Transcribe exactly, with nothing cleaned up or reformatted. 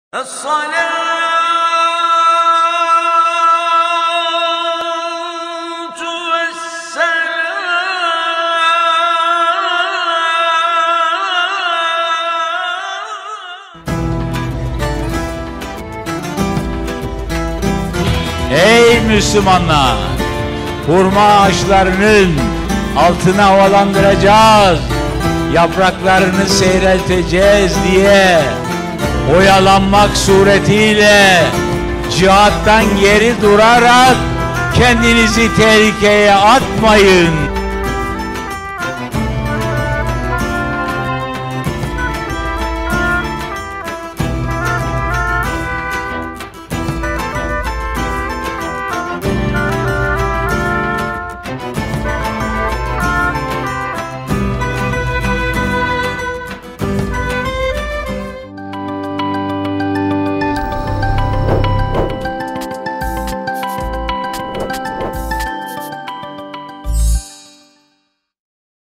الصلاة Ey Müslümanlar! Hurma ağaçlarının altına havalandıracağız, yapraklarını seyrelteceğiz diye oyalanmak suretiyle cihattan geri durarak kendinizi tehlikeye atmayın.